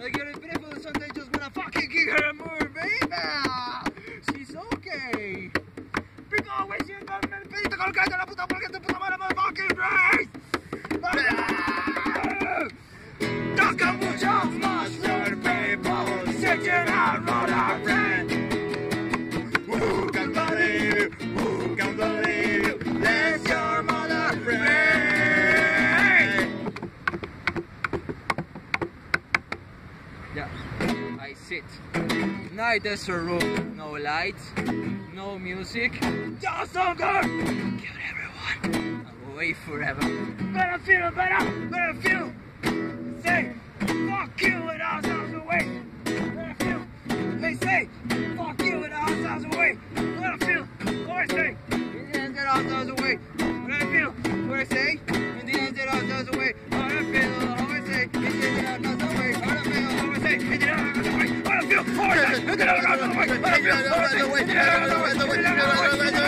Like you're beautiful and sometimes just wanna fucking kick her and move, baby. She's okay. Porque always you're gonna me pediste colgando la puta porque tu puta madre motherfucking race. Toca mucho más your people sitting out on our friend. Who can believe you? Who can believe you? That's your mother friend. Yeah, I sit. Night there's a room, no lights, no music, just hunger. Kill everyone. I'll wait forever. Gonna feel better. Gonna feel. Say, fuck you and ourselves away. Gonna feel. They say, fuck you and ourselves away. Gonna feel. What I say. In the end, get ourselves away. What I feel. What I say. In the end, get ourselves away. What I feel. What I say. In the end, get ourselves away. What I feel. What I say. In the end, get ourselves away. What I feel. What I say. In the end, get ourselves away. What I feel. What I say. In the end, get ourselves away.